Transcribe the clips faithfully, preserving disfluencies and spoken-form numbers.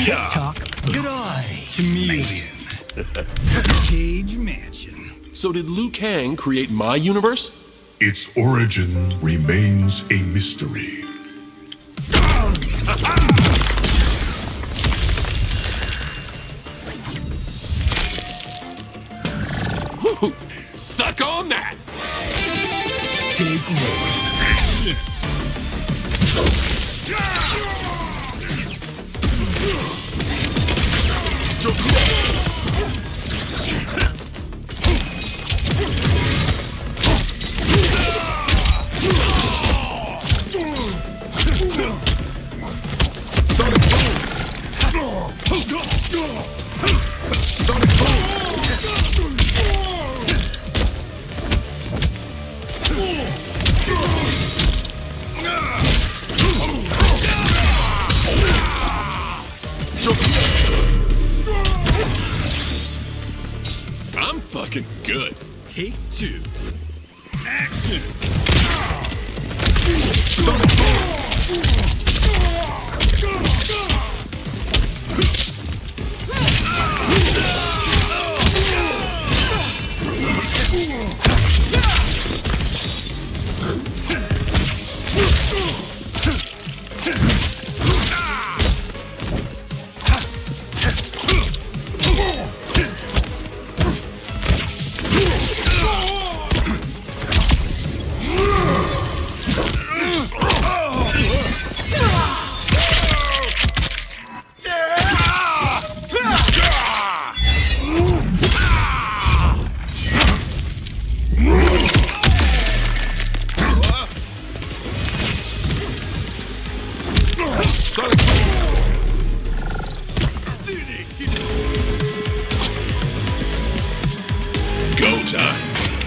Let's talk. Good eye, chameleon. Cage Mansion. So did Liu Kang create my universe? Its origin remains a mystery. Woo, suck on that! Take one. Action! Sonic boom! Sonic boom! I'm fucking good. Take two. Action! Sonic boom! Sonic finish it. Go time.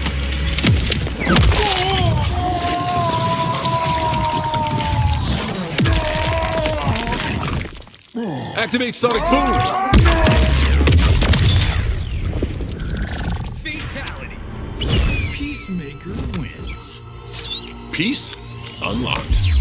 Activate Sonic Boom. Fatality. Peacemaker wins. Peace unlocked.